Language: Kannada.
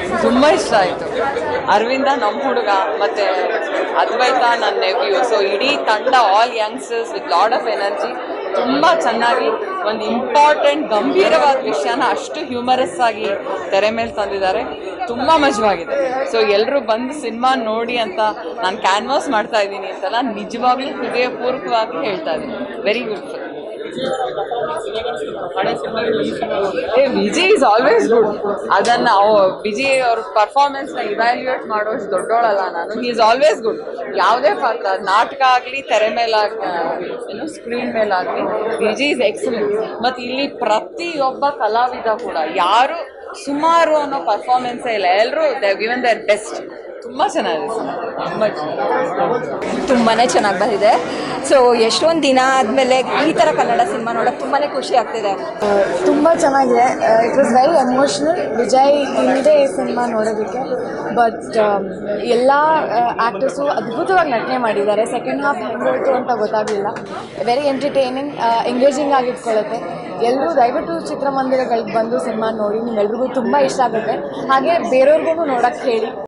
ತುಂಬ ಇಷ್ಟ ಆಯಿತು. ಅರವಿಂದ ನಮ್ಮ ಹುಡುಗ ಮತ್ತು ಅದ್ವೈತ ನನ್ನ ನೆವ್ಯೂ. ಸೊ ಇಡೀ ತಂಡ all youngsters with lot of energy ತುಂಬ ಚೆನ್ನಾಗಿ ಒಂದು ಇಂಪಾರ್ಟೆಂಟ್ ಗಂಭೀರವಾದ ವಿಷಯನ ಅಷ್ಟು ಹ್ಯೂಮರಸ್ ಆಗಿ ತೆರೆ ಮೇಲೆ ತಂದಿದ್ದಾರೆ. ತುಂಬ ಮಜವಾಗಿದೆ. ಸೊ ಎಲ್ಲರೂ ಬಂದು ಸಿನಿಮಾ ನೋಡಿ ಅಂತ ನಾನು ಕ್ಯಾನ್ವಾಸ್ ಮಾಡ್ತಾ ಇದ್ದೀನಿ ಅಂತಲ್ಲ, ನಿಜವಾಗ್ಲೂ ಹೃದಯಪೂರ್ವಕವಾಗಿ ಹೇಳ್ತಾ ಇದ್ದೀನಿ. Very good. Vijay is always good. ಅದನ್ನು ವಿಜಯ್ ಅವ್ರ ಪರ್ಫಾರ್ಮೆನ್ಸ್ನ ಇವ್ಯಾಲ್ಯೂಯೇಟ್ ಮಾಡೋಷ್ಟು ದೊಡ್ಡೋಳಲ್ಲ ನಾನು. He is always good. ಯಾವುದೇ ಪಾತ್ರ, ನಾಟಕ ಆಗಲಿ, ತೆರೆ ಮೇಲಾಗಲಿ, ಸ್ಕ್ರೀನ್ ಮೇಲಾಗಲಿ, ವಿಜಯ್ ಇಸ್ ಎಕ್ಸಲೆಂಟ್. ಮತ್ತು ಇಲ್ಲಿ ಪ್ರತಿಯೊಬ್ಬ ಕಲಾವಿದ ಕೂಡ ಯಾರು ಸುಮಾರು ಅನ್ನೋ ಪರ್ಫಾರ್ಮೆನ್ಸೇ ಇಲ್ಲ. ಎಲ್ಲರೂ ದೇ ಗಿವನ್ ದೇರ್ ಬೆಸ್ಟ್. ತುಂಬ ಚೆನ್ನಾಗಿದೆ. ತುಂಬಾ ಚೆನ್ನಾಗಿ ಬಂದಿದೆ. ಸೊ ಎಷ್ಟೊಂದು ದಿನ ಆದಮೇಲೆ ಈ ಥರ ಕನ್ನಡ ಸಿನಿಮಾ ನೋಡೋಕ್ಕೆ ತುಂಬಾ ಖುಷಿ ಆಗ್ತಿದೆ. ತುಂಬ ಚೆನ್ನಾಗಿದೆ. It was very emotional. Vijay ಇಲ್ಲದೆ ಈ ಸಿನಿಮಾ ನೋಡೋದಕ್ಕೆ. ಬಟ್ ಎಲ್ಲ ಆ್ಯಕ್ಟರ್ಸು ಅದ್ಭುತವಾಗಿ ನಟನೆ ಮಾಡಿದ್ದಾರೆ. ಸೆಕೆಂಡ್ ಹಾಫ್ ಹೆಂಗೋಯ್ತು ಅಂತ ಗೊತ್ತಾಗಲಿಲ್ಲ. ವೆರಿ ಎಂಟರ್ಟೈನಿಂಗ್, ಎಂಗೇಜಿಂಗ್ ಆಗಿ ಇಟ್ಕೊಳ್ಳುತ್ತೆ. ಎಲ್ಲರೂ ದಯವಿಟ್ಟು ಚಿತ್ರಮಂದಿರಗಳಿಗೆ ಬಂದು ಸಿನಿಮಾ ನೋಡಿ. ನಿಮ್ಮೆಲ್ರಿಗೂ ತುಂಬ ಇಷ್ಟ ಆಗುತ್ತೆ. ಹಾಗೆ ಬೇರೆಯವ್ರಿಗೂ ನೋಡೋಕ್ಕೆ ಹೇಳಿ.